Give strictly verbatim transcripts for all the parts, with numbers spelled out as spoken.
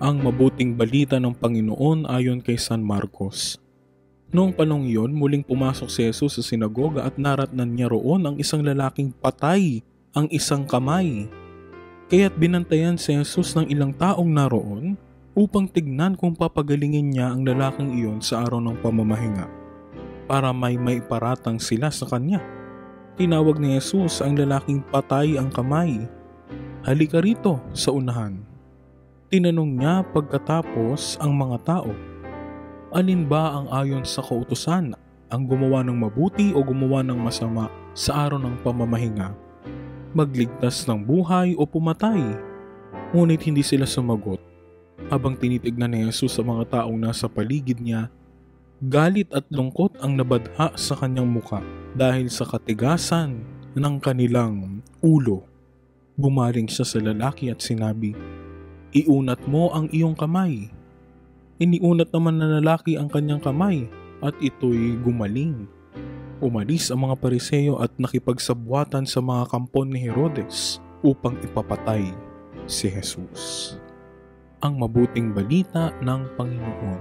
Ang mabuting balita ng Panginoon ayon kay San Marcos. Noong panahong iyon, muling pumasok si Jesus sa sinagoga at naratnan niya roon ang isang lalaking patay ang isang kamay. Kaya't binantayan si Jesus ng ilang taong naroon upang tignan kung papagalingin niya ang lalaking iyon sa araw ng pamamahinga, para may maiparatang sila sa kanya. Tinawag ni Jesus ang lalaking patay ang kamay. "Halika rito sa unahan." Tinanong niya pagkatapos ang mga tao, alin ba ang ayon sa kautusan, ang gumawa ng mabuti o gumawa ng masama sa araw ng pamamahinga, magligtas ng buhay o pumatay? Ngunit hindi sila sumagot. Habang tinitignan ni Jesus sa mga taong nasa paligid niya, galit at lungkot ang nabadha sa kanyang muka dahil sa katigasan ng kanilang ulo. Bumaling siya sa lalaki at sinabi, "Iunat mo ang iyong kamay." Iniunat naman ng lalaki ang kanyang kamay at ito'y gumaling. Umalis ang mga Pariseo at nakipagsabwatan sa mga kampon ni Herodes upang ipapatay si Jesus. Ang mabuting balita ng Panginoon.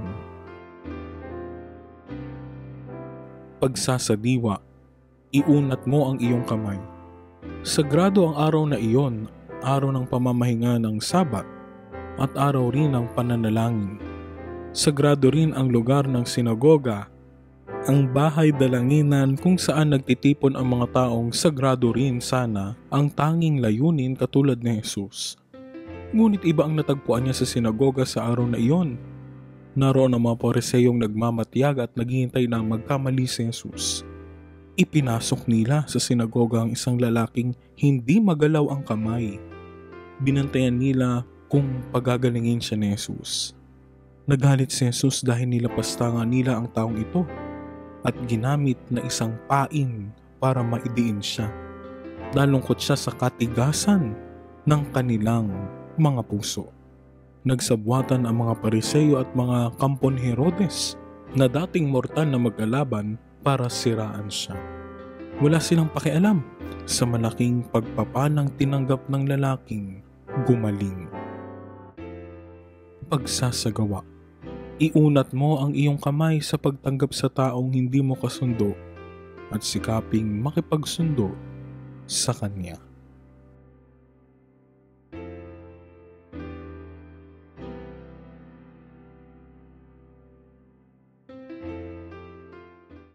Pagsasadiwa, iunat mo ang iyong kamay. Sagrado ang araw na iyon, araw ng pamamahinga ng Sabat, at araw rin ng pananalangin. Sagrado rin ang lugar ng sinagoga, ang bahay dalanginan kung saan nagtitipon ang mga taong sagrado rin sana ang tanging layunin katulad ni Jesus. Ngunit iba ang natagpuan niya sa sinagoga sa araw na iyon. Naroon ang mga Pariseyong nagmamatiyag at naghihintay na magkamali si Jesus. Ipinasok nila sa sinagoga ang isang lalaking hindi magalaw ang kamay. Binantayan nila kung pagagalingin siya ni Jesus. Nagalit si Jesus dahil nilapastangan nila ang taong ito at ginamit na isang pain para maidiin siya. Nalungkot siya sa katigasan ng kanilang mga puso. Nagsabwatan ang mga Pariseo at mga kampon Herodes na dating mortal na mag-alaban para siraan siya. Wala silang pakialam sa malaking pagpapalang tinanggap ng lalaking gumaling. Pagsasagawa, iunat mo ang iyong kamay sa pagtanggap sa taong hindi mo kasundo at sikaping makipagsundo sa kanya.